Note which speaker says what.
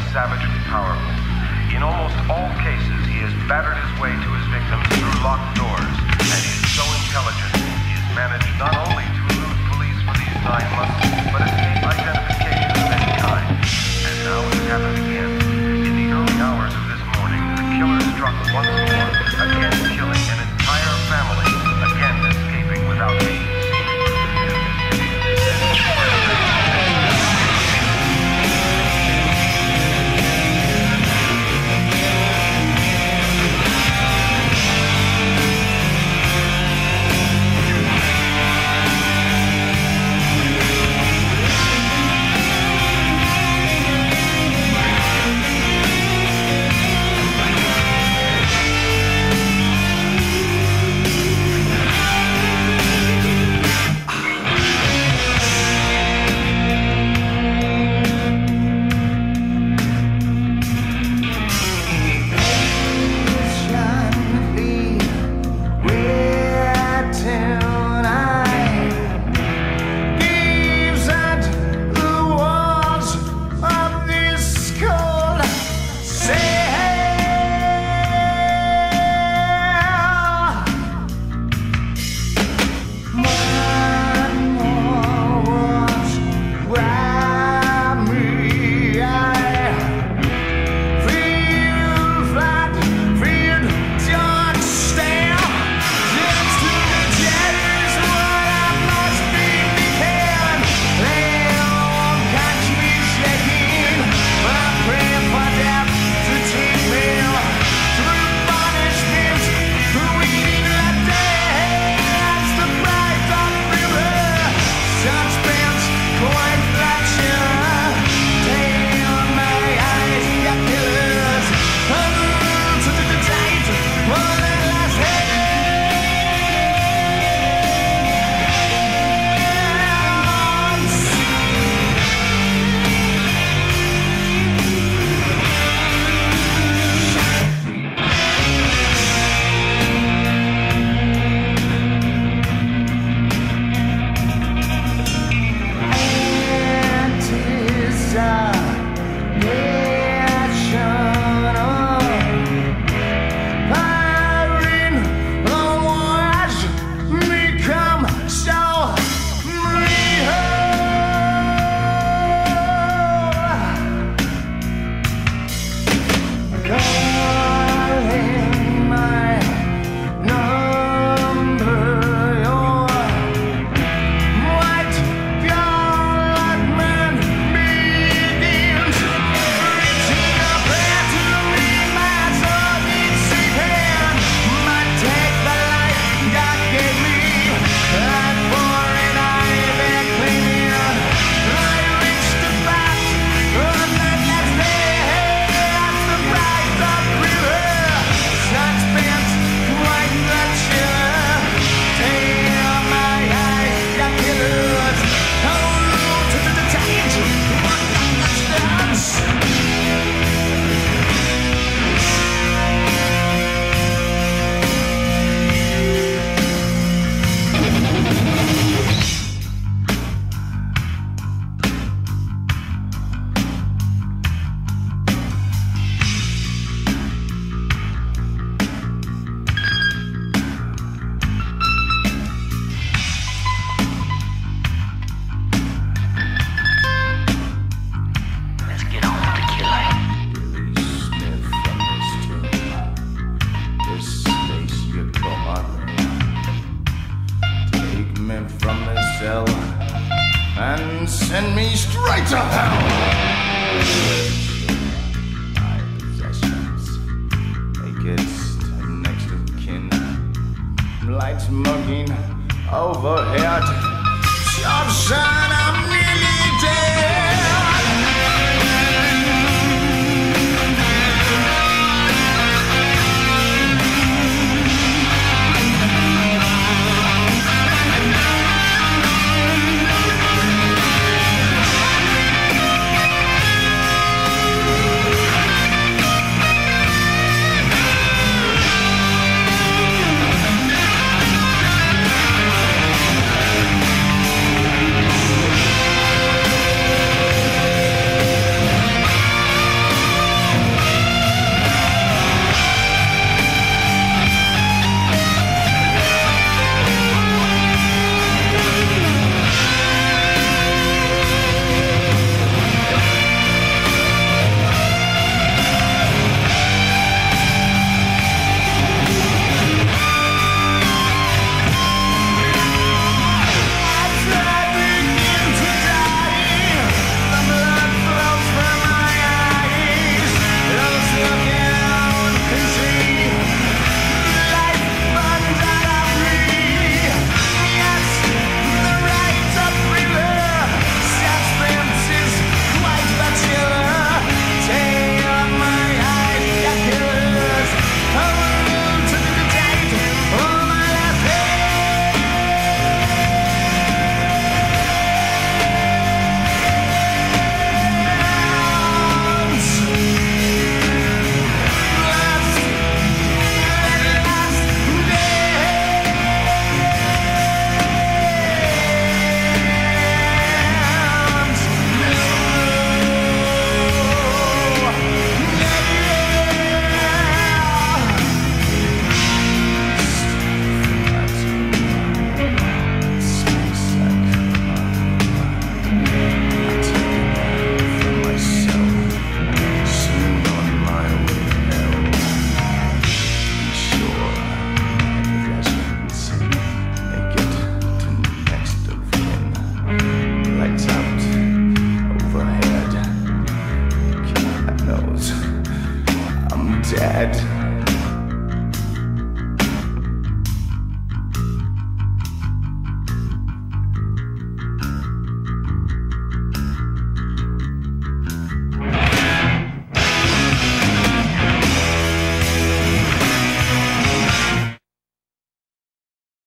Speaker 1: savage and powerful. In almost all cases, he has battered his way to his victims through locked doors, and he is so intelligent, he has managed not only to elude police for these 9 months, but escape identification of any kind. And now it has happened again. In the early hours of this morning, the killer struck once more, again killing an entire family, again escaping without being seen.
Speaker 2: And send me straight to hell. My possessions, naked to next of kin, lights mugging overhead, sharp shine out.